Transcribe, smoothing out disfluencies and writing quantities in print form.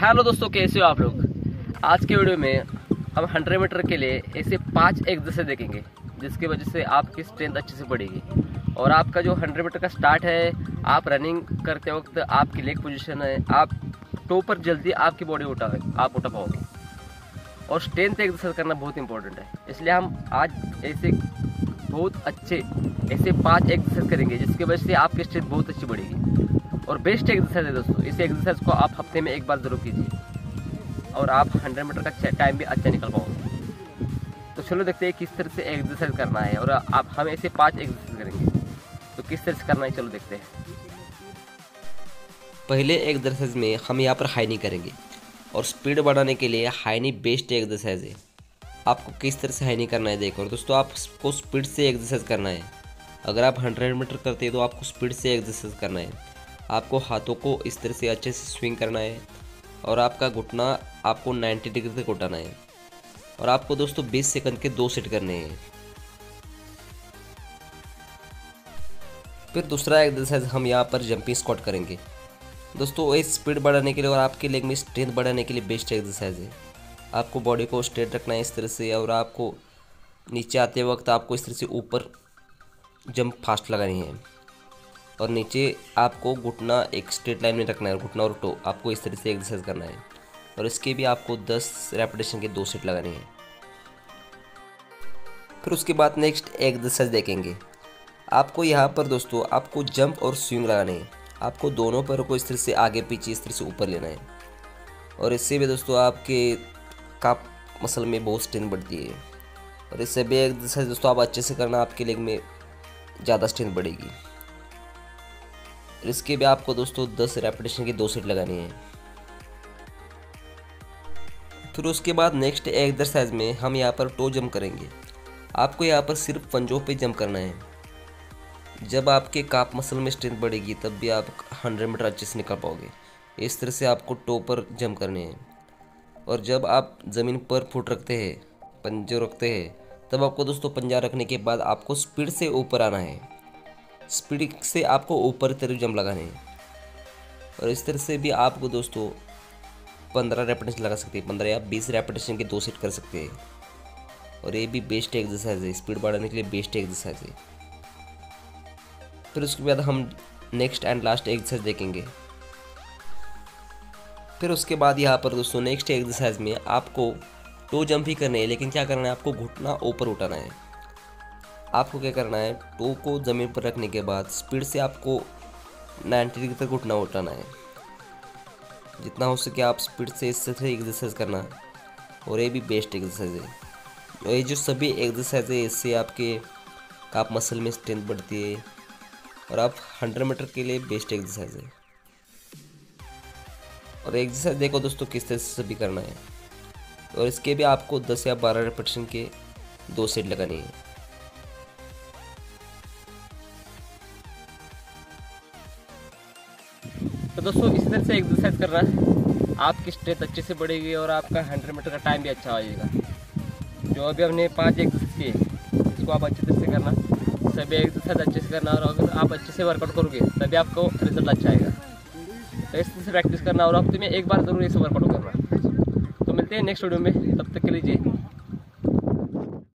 Hello दोस्तों, कैसे हो आप लोग। आज के वीडियो में हम 100 मीटर के लिए ऐसे 5 एक्सरसाइज देखेंगे जिसकी वजह से आपकी स्ट्रेंथ अच्छे से बढ़ेगी और आपका जो 100 मीटर का स्टार्ट है, आप रनिंग करते वक्त आपकी लेग पोजीशन है, आप टो पर जल्दी आपकी बॉडी उठा पाओगे। और स्ट्रेंथ एक्सरसाइज करना बहुत इंपॉर्टेंट है, इसलिए हम आज ऐसे बहुत अच्छे ऐसे 5 एक्सरसाइज करेंगे जिसकी वजह से आपकी स्ट्रेंथ बहुत अच्छी बढ़ेगी और बेस्ट एक्सरसाइज है दोस्तों। इस एक्सरसाइज को आप हफ्ते में एक बार जरूर कीजिए और आप 100 मीटर का टाइम भी अच्छा निकल पाओगे। तो चलो देखते हैं किस तरह से एक्सरसाइज करना है और आप हम ऐसे 5 एक्सरसाइज करेंगे, तो किस तरह से करना है चलो देखते हैं। पहले एक्सरसाइज में हम यहाँ पर हाई नी करेंगे और स्पीड बढ़ाने के लिए हाई नी बेस्ट एक्सरसाइज है। आपको किस तरह से हाई नी करना है देखो दोस्तों, आपको स्पीड से एक्सरसाइज करना है। अगर आप 100 मीटर करते हैं तो आपको स्पीड से एक्सरसाइज करना है। आपको हाथों को इस तरह से अच्छे से स्विंग करना है और आपका घुटना आपको 90 डिग्री तक उठाना है और आपको दोस्तों 20 सेकंड के 2 सेट करने हैं। फिर दूसरा एक्सरसाइज हम यहाँ पर जंपिंग स्क्वाट करेंगे दोस्तों। ये स्पीड बढ़ाने के लिए और आपके लेग में स्ट्रेंथ बढ़ाने के लिए बेस्ट एक्सरसाइज है। आपको बॉडी को स्ट्रेट रखना है इस तरह से और आपको नीचे आते वक्त आपको इस तरह से ऊपर जंप फास्ट लगानी है और नीचे आपको घुटना एक स्ट्रेट लाइन में रखना है। घुटना और टो आपको इस तरह से एक्सरसाइज करना है और इसके भी आपको 10 रेपिटेशन के 2 सेट लगाने हैं। फिर उसके बाद नेक्स्ट एक्सरसाइज देखेंगे। आपको यहाँ पर दोस्तों आपको जंप और स्विंग लगाने हैं। आपको दोनों पैरों को इस तरह से आगे पीछे इस तरह से ऊपर लेना है और इससे भी दोस्तों आपके काफ मसल में बहुत स्ट्रेंथ बढ़ती है और इससे भी एक्सरसाइज दोस्तों आप अच्छे से करना, आपके लेग में ज़्यादा स्ट्रेंथ बढ़ेगी। इसके भी आपको दोस्तों 10 रेपिटेशन के 2 सेट लगानी है। फिर उसके बाद नेक्स्ट एक्सरसाइज में हम यहाँ पर टो जंप करेंगे। आपको यहाँ पर सिर्फ पंजों पे जंप करना है। जब आपके काफ मसल में स्ट्रेंथ बढ़ेगी तब भी आप 100 मीटर अच्छे से निकल पाओगे। इस तरह से आपको टो पर जंप करने हैं और जब आप ज़मीन पर फुट रखते हैं, पंजे रखते हैं, तब आपको दोस्तों पंजा रखने के बाद आपको स्पीड से ऊपर आना है। स्पीड से आपको ऊपर तरफ जंप लगाने हैं और इस तरह से भी आपको दोस्तों 15 रेपिटेशन लगा सकते हैं। 15 या 20 रेपिटेशन के 2 सेट कर सकते हैं और ये भी बेस्ट एक्सरसाइज है, स्पीड बढ़ाने के लिए बेस्ट एक्सरसाइज है। फिर उसके बाद हम नेक्स्ट एंड लास्ट एक्सरसाइज देखेंगे। फिर उसके बाद यहाँ पर दोस्तों नेक्स्ट एक्सरसाइज में आपको टो जंप ही करने है, लेकिन क्या करना है, आपको घुटना ऊपर उठाना है। आपको क्या करना है, टो को ज़मीन पर रखने के बाद स्पीड से आपको 90 डिग्री तक घुटना उठाना है। जितना हो सके आप स्पीड से इस तरह एक्सरसाइज करना और ये भी बेस्ट एक्सरसाइज है। और ये जो सभी एक्सरसाइज है इससे आपके काफ मसल में स्ट्रेंथ बढ़ती है और आप 100 मीटर के लिए बेस्ट एक्सरसाइज है। और एक्सरसाइज देखो दोस्तों किस तरह से सभी करना है और इसके भी आपको 10 या 12 रेपिटेशन के 2 सेट लगानी है। तो दोस्तों इसी तरह से एक्सरसाइज करना है, आपकी स्ट्रेंथ अच्छे से बढ़ेगी और आपका 100 मीटर का टाइम भी अच्छा हो जाएगा। जो अभी हमने 5 एक्सरसाइज किए इसको आप अच्छे तरह से करना, सभी एक्सरसाइज अच्छे से करना और अगर आप अच्छे से वर्कआउट करोगे तभी आपको रिजल्ट अच्छा आएगा। तो इस तरह से प्रैक्टिस करना और हफ्ते में एक बार जरूर ऐसे वर्कआउट करना। तो मिलते हैं नेक्स्ट वीडियो में, तब तक के लिए